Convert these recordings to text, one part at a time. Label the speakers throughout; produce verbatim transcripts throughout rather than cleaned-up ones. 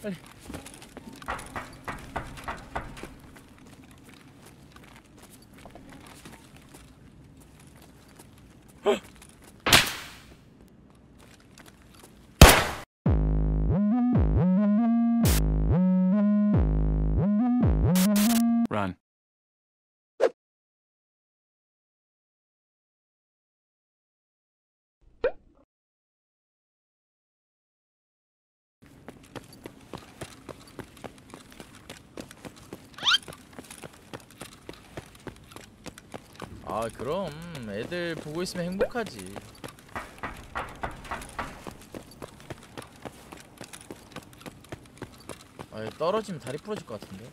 Speaker 1: 빨리.
Speaker 2: Run.
Speaker 1: 아 그럼 애들 보고 있으면 행복하지. 아 떨어지면 다리 부러질 것 같은데.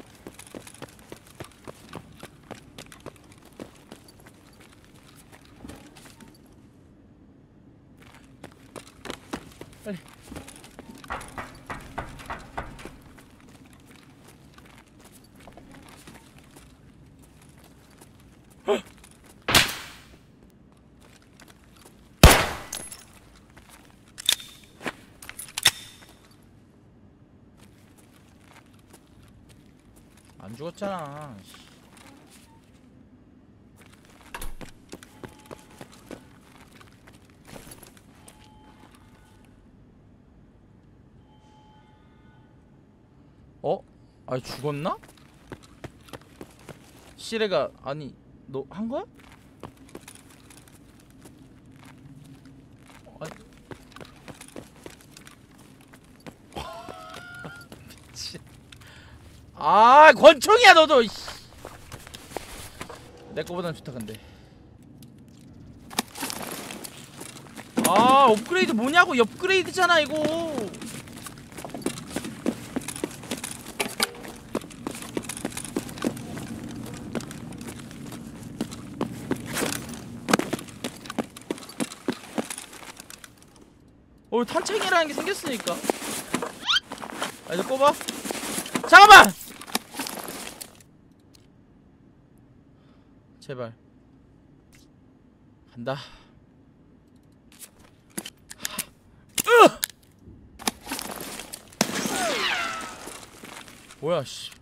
Speaker 1: 빨리. 안 죽었잖아. 어? 아니 죽었나? 시레가 아니 너 한 거야? 아니 미친. 아 권총이야 너도. 내 거보단 좋다 근데. 아 업그레이드 뭐냐고. 업그레이드잖아 이거. 어 탄창이라는 게 생겼으니까. 아 이제 꼽아. 잠깐만. 제발 간다. 으! 뭐야 씨.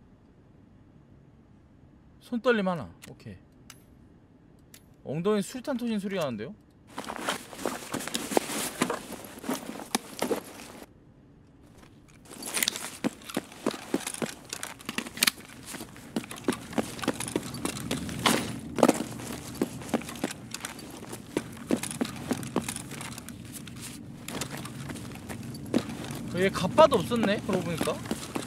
Speaker 1: 손떨림 하나. 오케이. 엉덩이 수류탄 터진 소리가 나는데요? 얘 갑바도 없었네 그러고 보니까.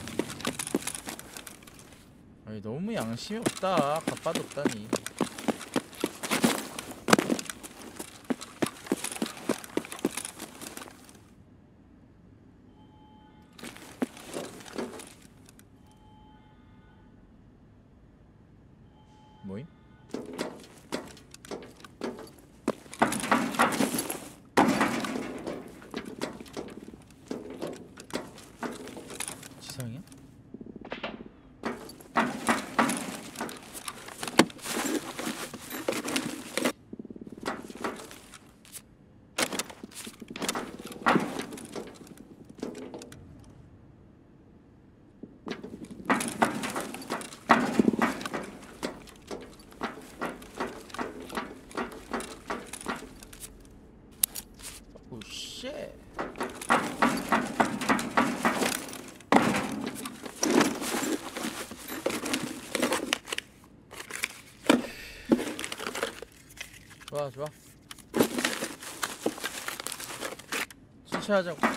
Speaker 1: 아니 너무 양심이 없다. 갑바도 없다니. 뭐임? 지상이야? 오 쉣. 좋아 좋아. 실체하자고.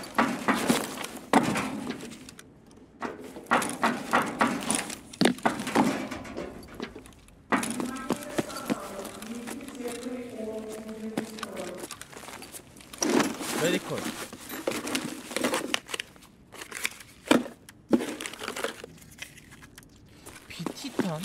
Speaker 1: 메디컬. 비티탄?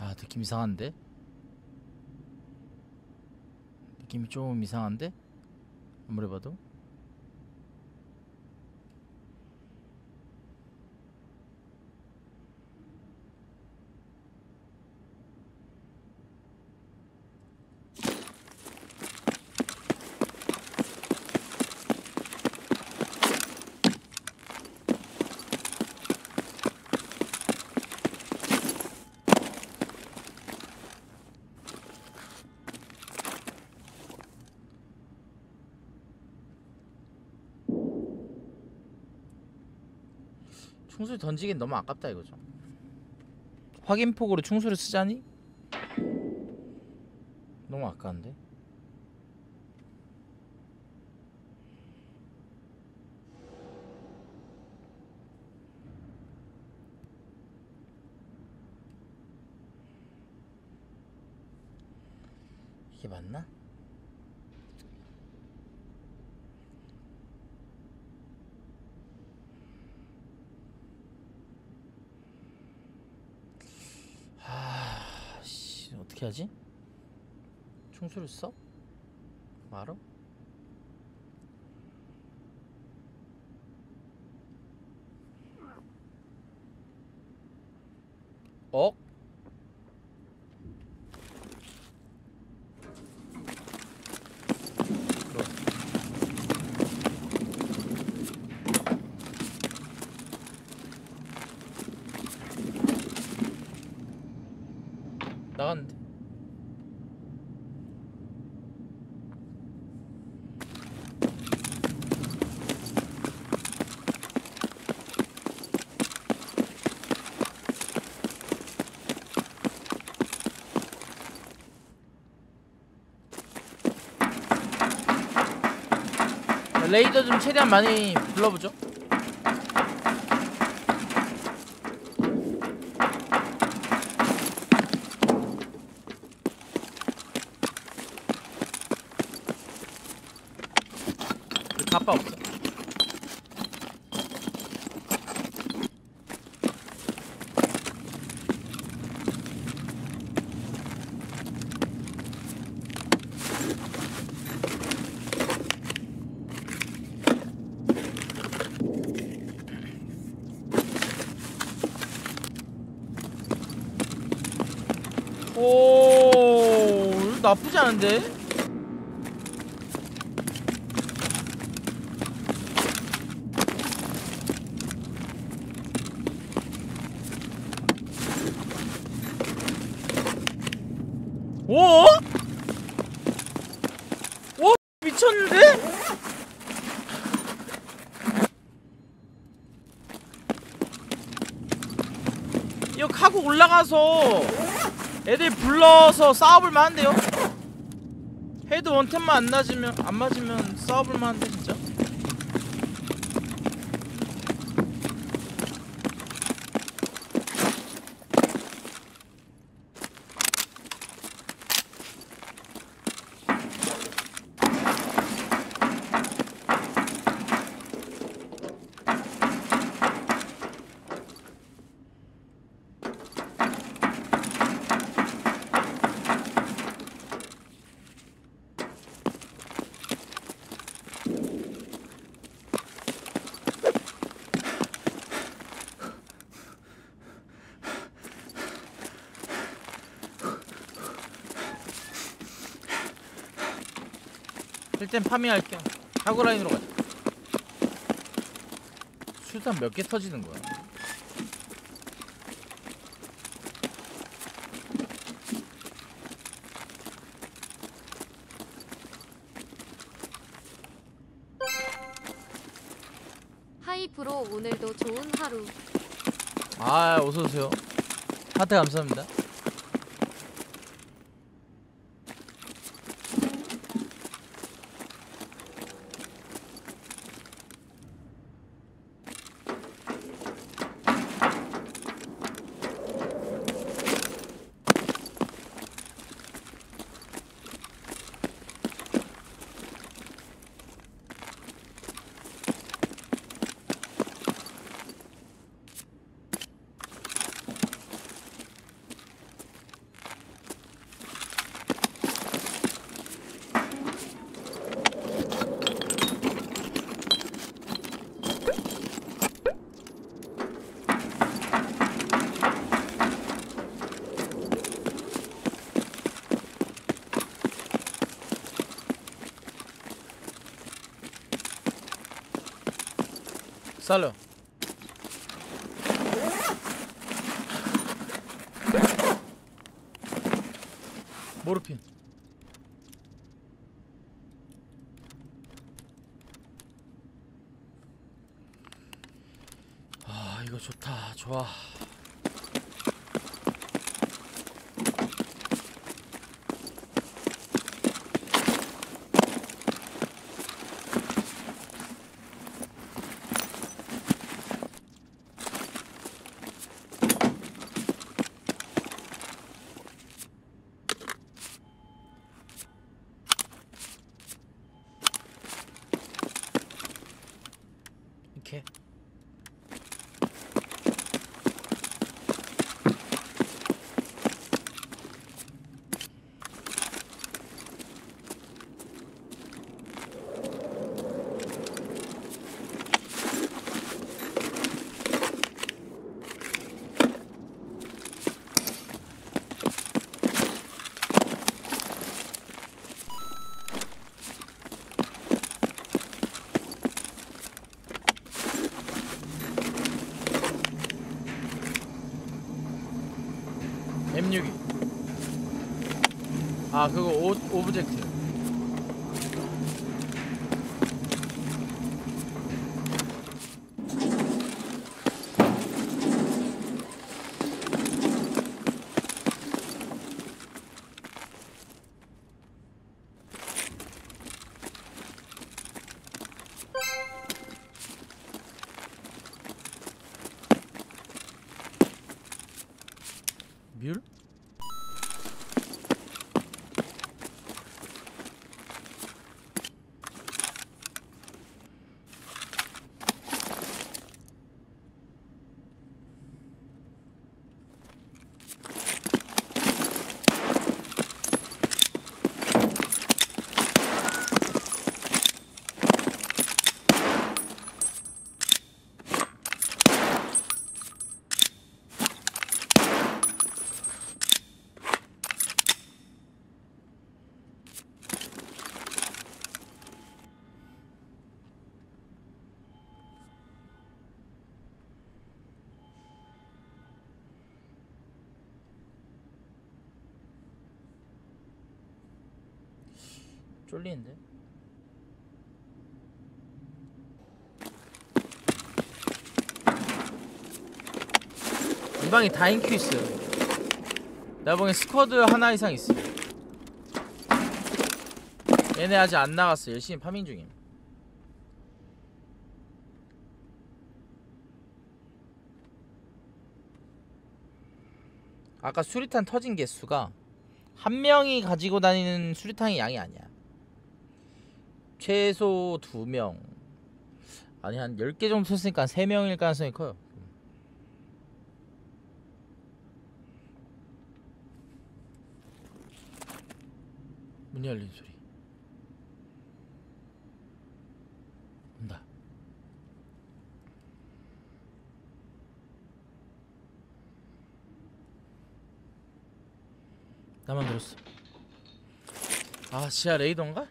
Speaker 1: 아, 느낌 이상한데? 느낌이 좀 이상한데? 아무리 봐도. 충수리 던지긴 너무 아깝다 이거죠. 확인폭으로 충수리 쓰자니? 너무 아까운데? 이게 맞나? 아, 씨, 어떻게 하지? 충수를 써? 말어? 어? 나갔는데. 레이더 좀 최대한 많이 불러보죠. 가빠 없어. 오, 나쁘지 않은데? 오? 오? 미쳤는데? 이거 카고 올라가서 애들 불러서 싸워볼만 한데요? 헤드 원탭만 안 맞으면 안 맞으면 싸워볼만 한데 진짜? 일단 파밍할게요. 하구라인으로 가자. 수산 몇 개 터지는 거야?
Speaker 2: 하이프로 오늘도 좋은 하루.
Speaker 1: 아, 어서오세요. 하트 감사합니다. 살려. 모르핀. 아 이거 좋다. 좋아. 이렇게. 엠 육이. 아 그거 오, 오브젝트. 뮬? 쫄리는데? 이 방에 다인큐 있어요. 내가 보기엔 스쿼드 하나 이상 있어. 얘네 아직 안 나갔어. 열심히 파밍 중임. 아까 수리탄 터진 개수가 한 명이 가지고 다니는 수리탄의 양이 아니야. 최소 두 명. 아니 한 열 개 정도 썼으니까 한 세 명일 가능성이 커요. 문 열리는 소리. 온다. 나만 들었어. 아 지하 레이더인가?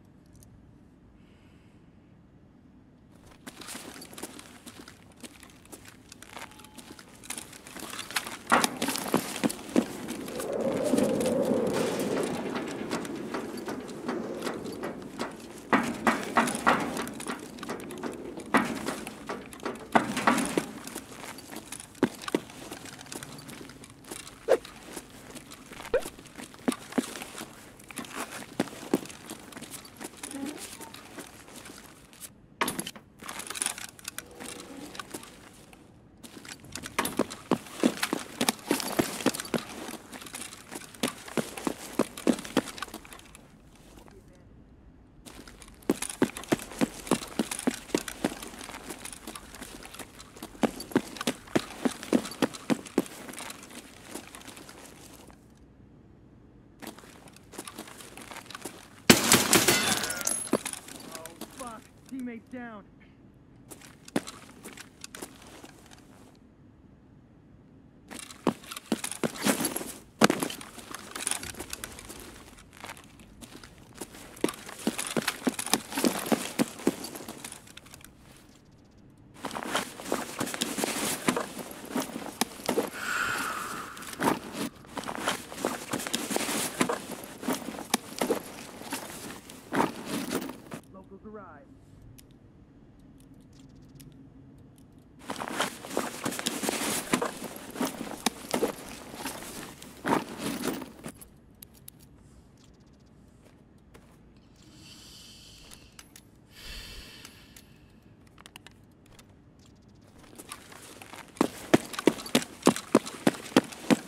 Speaker 3: Teammate down.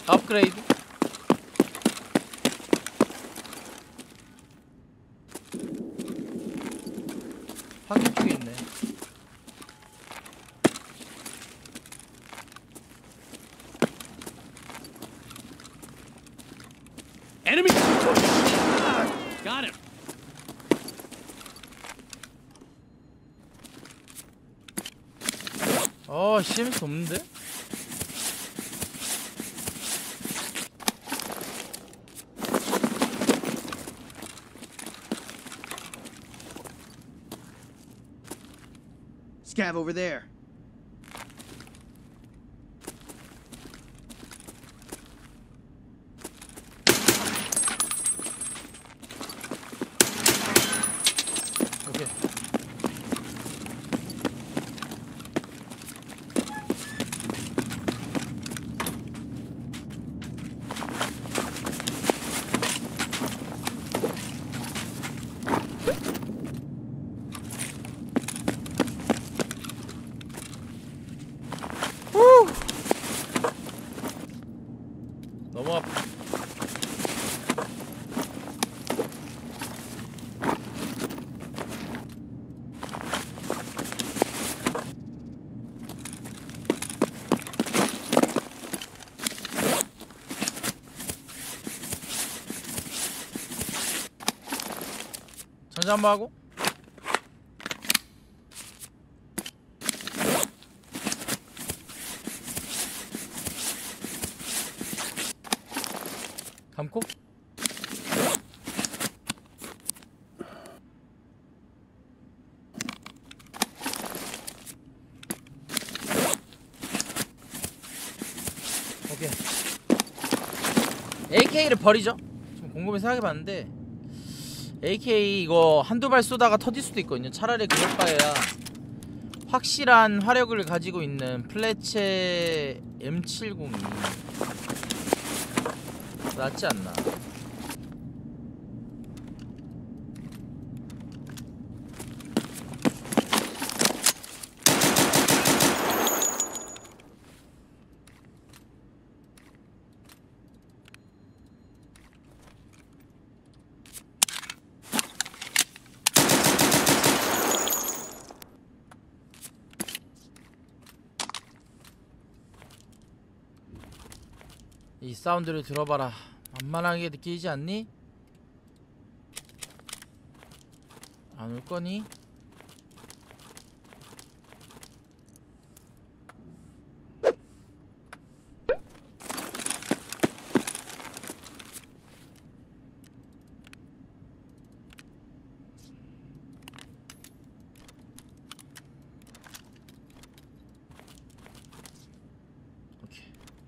Speaker 1: 업그레이드. 확인 쪽에 있네.
Speaker 3: Enemy! Got him.
Speaker 1: 어, 씨엠에스 없는데?
Speaker 4: Scav over there.
Speaker 1: 오케이. 후! 너무 아파. 전자 한번 하고. 감고. 오케이. 에이케이를 버리죠. 좀 곰곰이 생각해봤는데 에이케이 이거 한두 발 쏘다가 터질 수도 있거든요. 차라리 그럴 바에야 확실한 화력을 가지고 있는 플래체 엠 칠십이 낫지 않나. 이 사운드를 들어봐라. 만만하게 느끼지 않니? 안 올 거니? 오케이.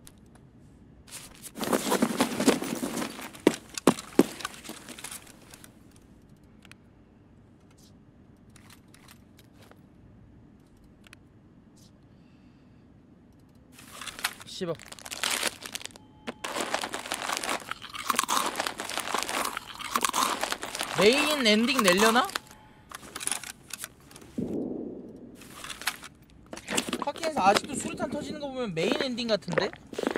Speaker 1: 씹어. 메인 엔딩 내려나? 파킹에서 아직도 수류탄 터지는 거 보면 메인 엔딩 같은데?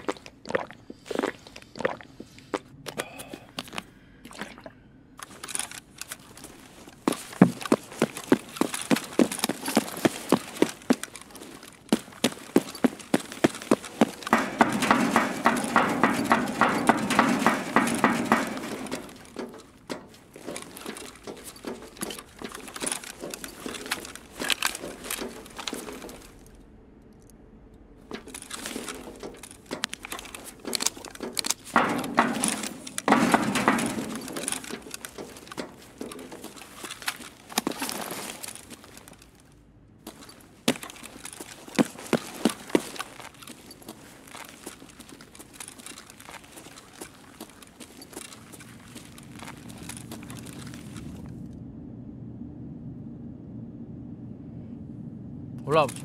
Speaker 1: 올라와 보자.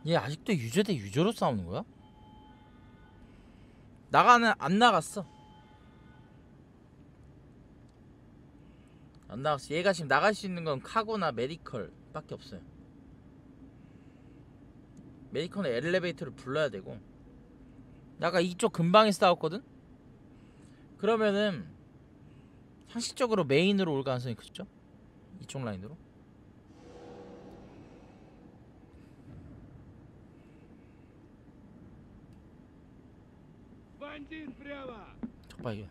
Speaker 1: 얘 아직도 유저 대 유저로 싸우는 거야? 나가는 안 나갔어. 안 나갔어. 얘가 지금 나갈 수 있는 건 카고나 메디컬 밖에 없어요. 메디컬은 엘리베이터를 불러야 되고. 나가 이쪽 근방에 싸웠거든? 그러면은 상식적으로 메인으로 올 가능성이 크죠? 이쪽 라인으로.
Speaker 3: Бандит прямо!
Speaker 1: 적발견.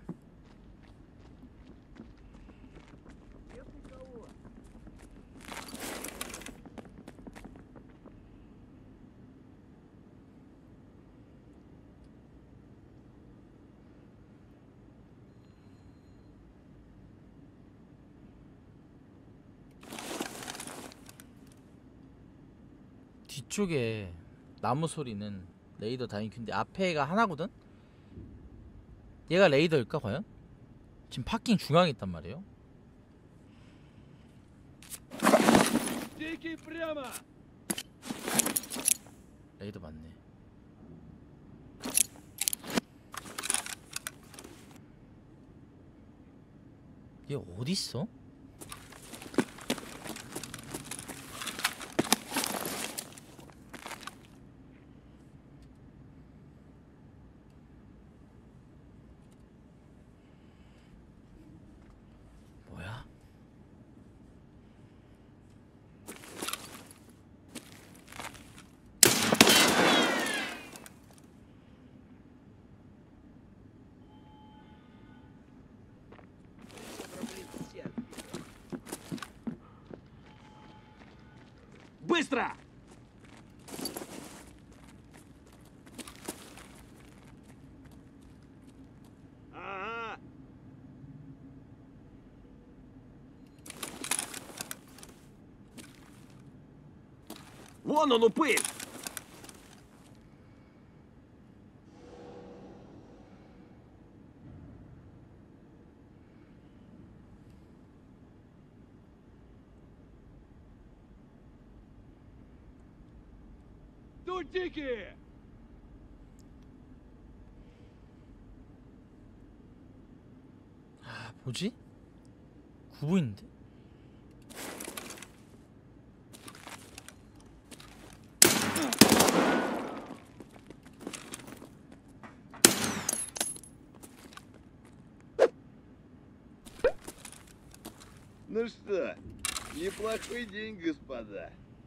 Speaker 1: 뒤쪽에 나무 소리는 레이더 다행인데 앞에가 하나거든? 얘가 레이더일까 과연? 지금 파킹 중앙에 있단 말이에요.
Speaker 3: Дикий прямо!
Speaker 1: 레이더 맞네. 얘 어딨어? 뭐야?
Speaker 3: Быстро! Ага. Вон он упырь! Тут дикие!
Speaker 1: 아 뭐지? 구부인데?
Speaker 4: Ну что, неплохой день, господа.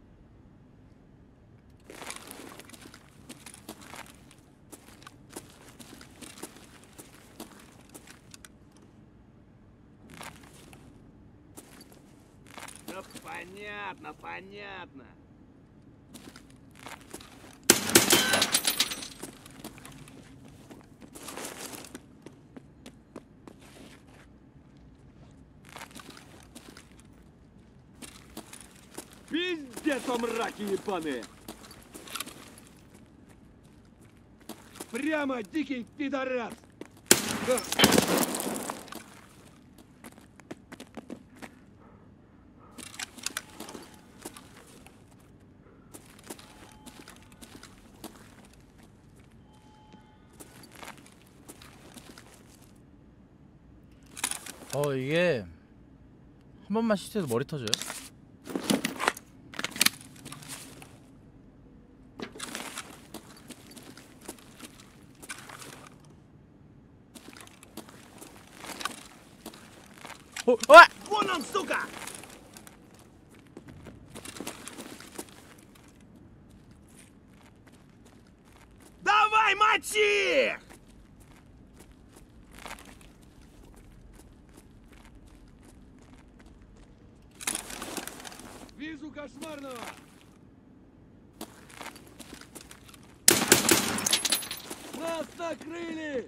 Speaker 3: Да понятно, понятно. Пиздец, вам мраки ебаные! Прямо дикий пидорас!
Speaker 1: 어 이게 한 번만 시트해도 머리 터져요? 어, 어!
Speaker 3: Вон он, сука! Давай, мочи! Вижу кошмарного! Нас накрыли!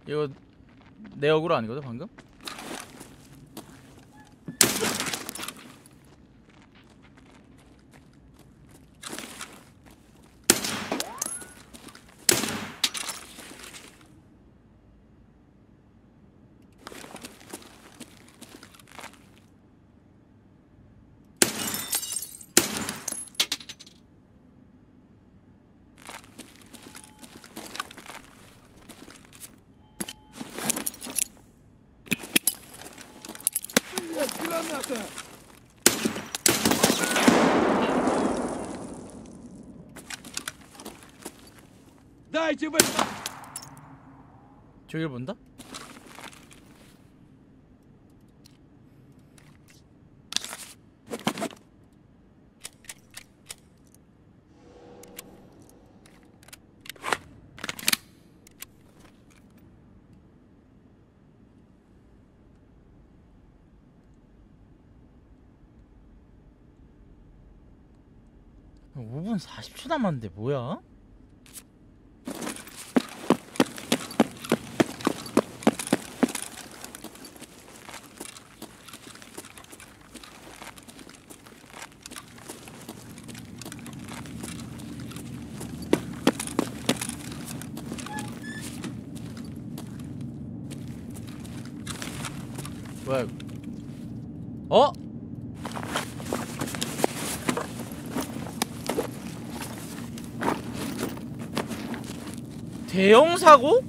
Speaker 1: 이거 내 어그로 아니거든 방금?
Speaker 3: Нет, граната! Дайте вы...
Speaker 1: 저길 본다? 오 분 사십 초 남았는데 뭐야? 뭐야 이거? 어? 대형 사고?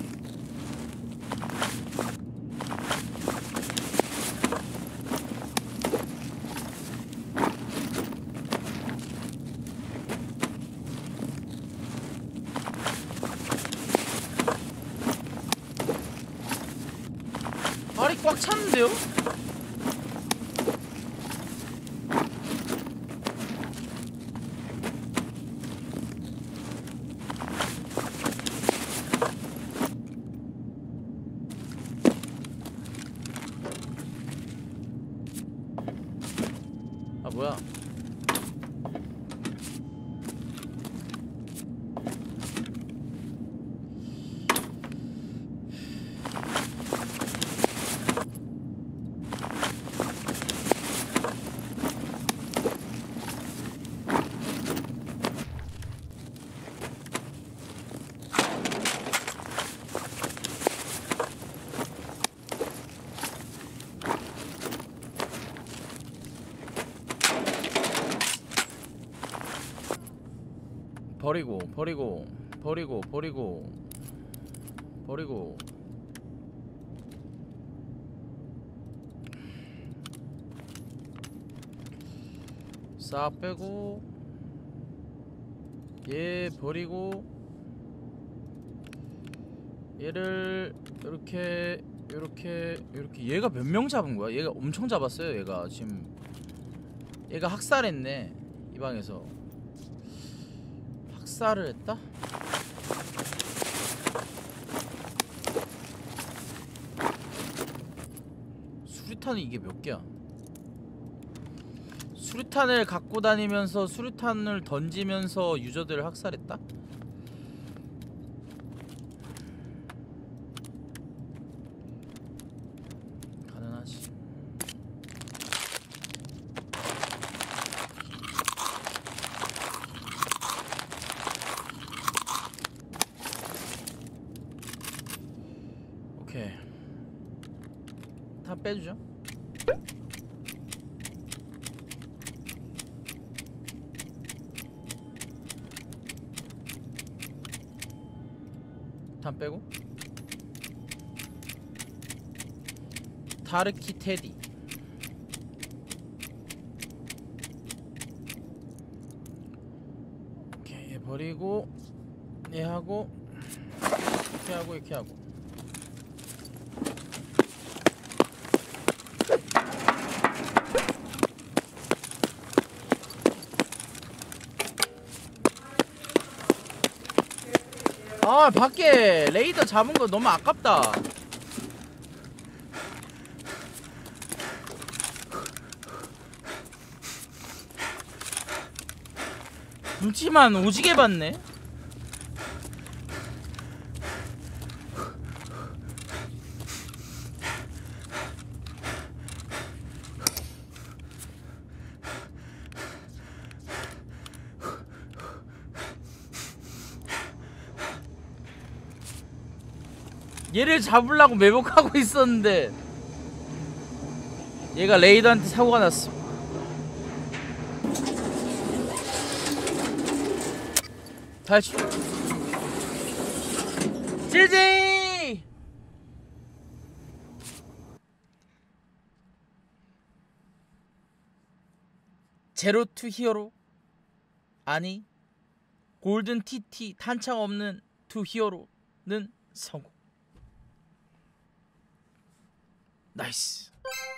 Speaker 1: 발이 꽉 찼는데요? 아 뭐야? 버리고 버리고 버리고 버리고 버리고 싹 빼고 얘 버리고 얘를 이렇게 이렇게 이렇게 얘가 몇 명 잡은 거야? 얘가 엄청 잡았어요. 얘가 지금 얘가 학살했네 이 방에서. 학살을 했다? 수류탄이 이게 몇 개야? 수류탄을 갖고 다니면서 수류탄을 던지면서 유저들을 학살했다? 가능하지. 오케이. 다 빼주죠. 다 빼고 타르키 테디 오케이 얘 버리고 얘 하고 이렇게 하고 이렇게 하고 아 밖에 레이더 잡은 거 너무 아깝다. 눈치만 오지게 봤네. 얘를 잡으려고 매복하고 있었는데 얘가 레이더한테 사고가 났어. 탈출. 지지. 제로 투 히어로 아니 골든 티티 탄창 없는 투 히어로는 성공. 나이스.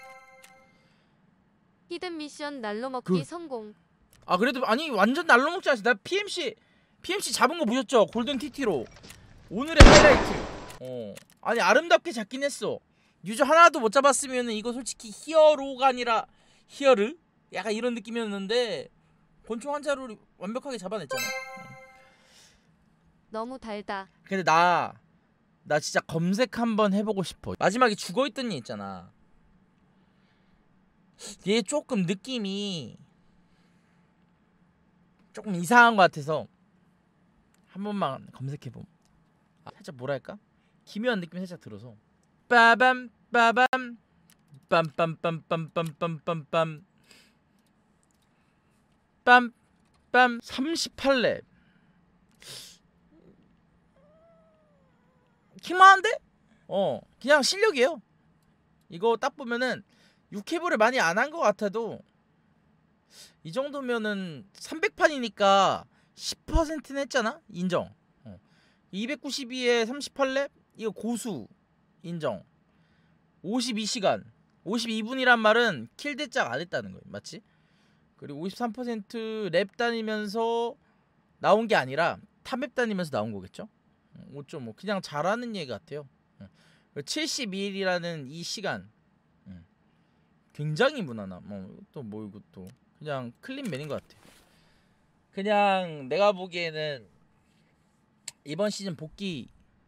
Speaker 2: 히든 미션 날로 먹기
Speaker 1: 그-
Speaker 2: 성공.
Speaker 1: 아 그래도 아니 완전 날로 먹지 않았어. 나 피엠씨 피엠씨 잡은 거 보셨죠? 골든 티티로 오늘의 하이라이트. 어 아니 아름답게 잡긴 했어. 유저 하나도 못 잡았으면 이거 솔직히 히어로가 아니라 히어르? 약간 이런 느낌이었는데 권총 한 자루를 완벽하게 잡아냈잖아.
Speaker 2: 너무 달다.
Speaker 1: 근데 나 나 진짜 검색 한번 해보고 싶어. 마지막에 죽어있던 얘 있잖아. 얘 조금 느낌이 조금 이상한 것 같아서 한 번만 검색해봄. 아, 살짝 뭐랄까? 기묘한 느낌이 살짝 들어서 빠밤 빠밤 빰빰빰빰빰빰빰빰 빰빰 삼십팔 렙 킹만한데? 어 그냥 실력이에요. 이거 딱 보면은 육 회보를 많이 안 한 것 같아도 이 정도면은 삼백 판이니까 십 퍼센트는 했잖아? 인정. 어. 이백구십이에 삼십팔 렙? 이거 고수 인정. 오십이 시간 오십이 분이란 말은 킬대짝 안 했다는 거예요. 맞지? 그리고 오십삼 퍼센트 랩 다니면서 나온 게 아니라 탑맵 다니면서 나온 거겠죠? 오 점 오 그냥 잘하는 얘기 같아요. 칠십이 일이라는 이 시간 굉장히 무난함. 뭐 또 뭐 이것도 그냥 클린맨인 것 같아. 그냥 내가 보기에는 이번 시즌 복귀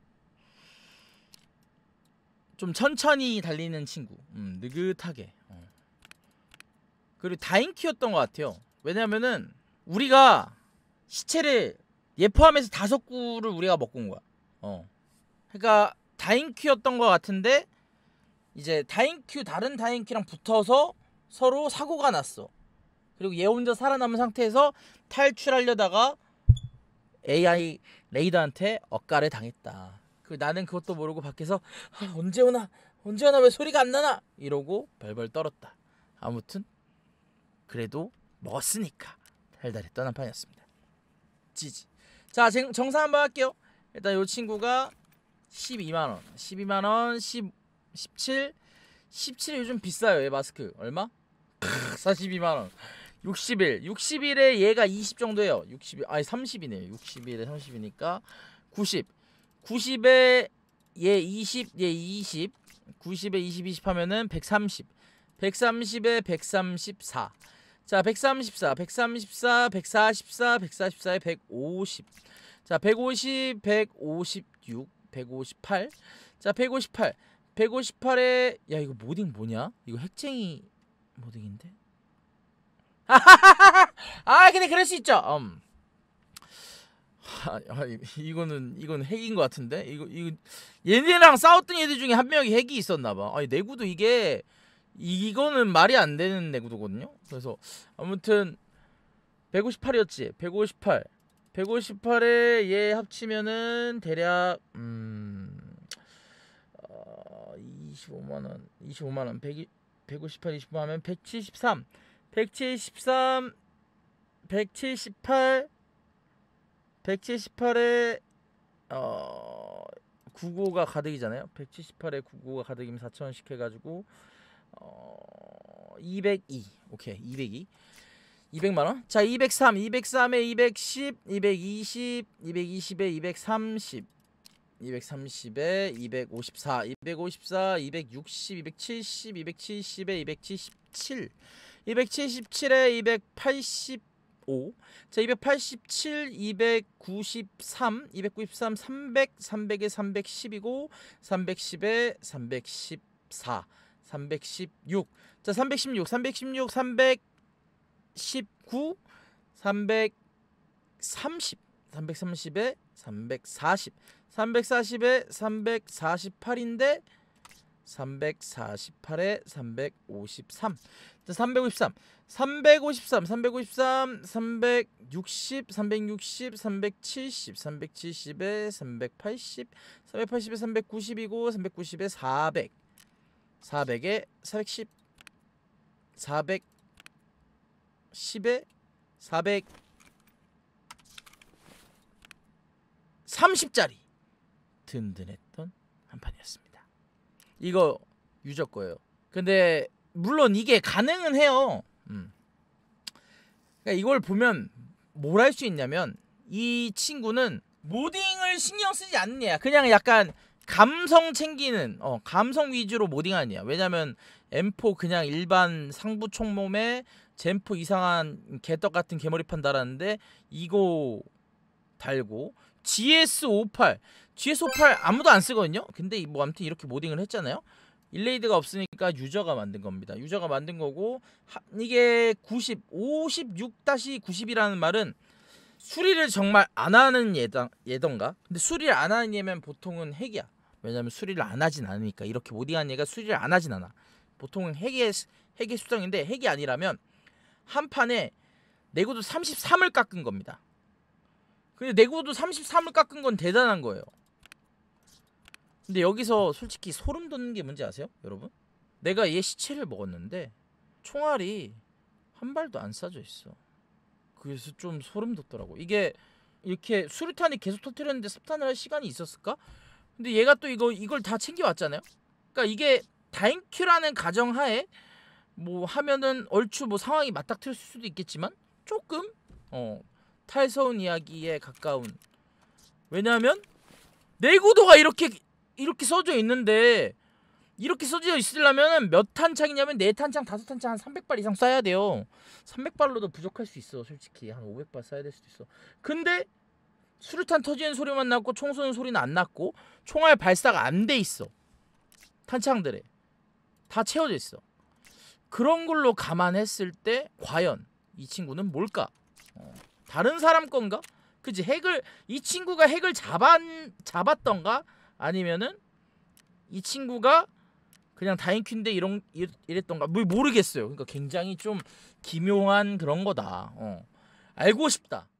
Speaker 1: 좀 천천히 달리는 친구. 음, 느긋하게. 어. 그리고 다인큐였던 것 같아요. 왜냐면은 우리가 시체를 얘 포함해서 다섯 구를 우리가 먹고 온 거야. 어. 그러니까 다인큐였던 것 같은데 이제 다인큐 다른 다인큐랑 붙어서 서로 사고가 났어. 그리고 얘 혼자 살아남은 상태에서 탈출하려다가 에이아이 레이더한테 억가를 당했다. 그 나는 그것도 모르고 밖에서 아, 언제 오나 언제 오나 왜 소리가 안 나나 이러고 벌벌 떨었다. 아무튼 그래도 먹었으니까 달달했던 한 판이었습니다. 지지. 자 정산 한번 할게요. 일단 요 친구가 십이만 원 십이만 원 십, 십칠 십칠 요즘 비싸요. 얘 마스크 얼마? 사십이만 원 육십일 육십일에 얘가 이십 정도예요. 육십일 아니 삼십이네요. 육십일에 삼십이니까 구십 구십에 얘 이십 얘 이십 구십에 이십 이십 하면은 백삼십 백삼십에 백삼십사 자 백삼십사 백삼십사 백사십사 백사십사에 백오십 자 백오십 백오십육 백오십팔 자 백오십팔 백오십팔에 야 이거 모딩 뭐냐? 이거 핵쟁이 모딩인데? 아 근데 그럴 수 있죠. 음. 아, 아, 이거는 이건 핵인 것 같은데 이거 이거 얘네랑 싸웠던 애들 중에 한 명이 핵이 있었나봐. 아니 내구도 이게 이거는 말이 안 되는 내구도거든요. 그래서 아무튼 백오십팔이었지. 백오십팔 백오십팔에 얘 합치면은 대략 음 어, 이십오만 원 이십오만 원 백, 백오십팔 이십오 하면 백칠십삼 백칠십삼 백칠십팔 백칠십팔에 어 구십오가 가득이잖아요. 백칠십팔에 구십오가 가득이면 사천 원씩 해가지고 어 이백이 오케이 이백이 이백만 원. 자 이백삼 이백삼에 이백십 이백이십 이백이십에 이백삼십 이백삼십에 이백오십사 이백오십사 이백육십 이백칠십 이백칠십에 이백칠십칠 이백칠십칠에 이백팔십오 자 이백팔십칠 이백구십삼 이백구십삼 삼백 삼백에 삼백십이고 삼백십에 삼백십사 삼백십육 자 삼백십육 삼백십육 삼백십구 삼백삼십 삼백삼십에 삼백사십 삼백사십에 삼백사십팔인데 삼백사십팔에 삼백오십삼. 삼백오십삼. 삼백오십삼, 삼백오십삼, 삼백육십, 삼백육십, 삼백칠십, 삼백칠십에 삼백팔십, 삼백팔십에 삼백구십이고 삼백구십에 사백. 사백에 사백십. 사백십에 사백삼십짜리 든든했던 한 판이었습니다. 이거 유저 거예요. 근데 물론 이게 가능은 해요. 음. 그러니까 이걸 보면 뭘 할 수 있냐면 이 친구는 모딩을 신경 쓰지 않는 애야. 그냥 약간 감성 챙기는 어 감성 위주로 모딩하는 애야. 왜냐면 엠포 그냥 일반 상부 총몸에 젠포 이상한 개떡 같은 개머리판 달았는데 이거 달고 지에스 오십팔 지에스 오십팔 아무도 안 쓰거든요. 근데 뭐 아무튼 이렇게 모딩을 했잖아요. 일레이드가 없으니까 유저가 만든 겁니다. 유저가 만든 거고 하, 이게 구십, 오십육 구십이라는 말은 수리를 정말 안 하는 예당, 예던가? 근데 수리를 안 하는 얘면 보통은 핵이야. 왜냐면 수리를 안 하진 않으니까. 이렇게 모딩한 얘가 수리를 안 하진 않아. 보통은 핵의, 핵의 수정인데 핵이 아니라면 한 판에 내구도 삼십삼을 깎은 겁니다. 근데 내구도 삼십삼을 깎은 건 대단한 거예요. 근데 여기서 솔직히 소름 돋는 게 뭔지 아세요? 여러분? 내가 얘 시체를 먹었는데 총알이 한 발도 안 쏴져 있어. 그래서 좀 소름 돋더라고. 이게 이렇게 수류탄이 계속 터뜨렸는데 습탄을 할 시간이 있었을까? 근데 얘가 또 이거 이걸 다 챙겨왔잖아요. 그러니까 이게 다인큐라는 가정하에 뭐 하면은 얼추 뭐 상황이 맞닥뜨렸을 수도 있겠지만 조금 어 탈서운 이야기에 가까운. 왜냐하면 내구도가 이렇게 이렇게 써져 있는데 이렇게 써져 있으려면 몇 탄창이냐면 네 탄창, 다섯 탄창 한 삼백 발 이상 쏴야 돼요. 삼백 발로도 부족할 수 있어. 솔직히 한 오백 발 쏴야 될 수도 있어. 근데 수류탄 터지는 소리만 났고 총 쏘는 소리는 안 났고 총알 발사가 안 돼 있어. 탄창들에 다 채워져 있어. 그런 걸로 감안했을 때 과연 이 친구는 뭘까? 어, 다른 사람 건가? 그치? 핵을 이 친구가 핵을 잡았, 잡았던가? 아니면은 이 친구가 그냥 다인큐인데 이런 이랬던가? 뭐 모르겠어요. 그러니까 굉장히 좀 기묘한 그런 거다. 어. 알고 싶다.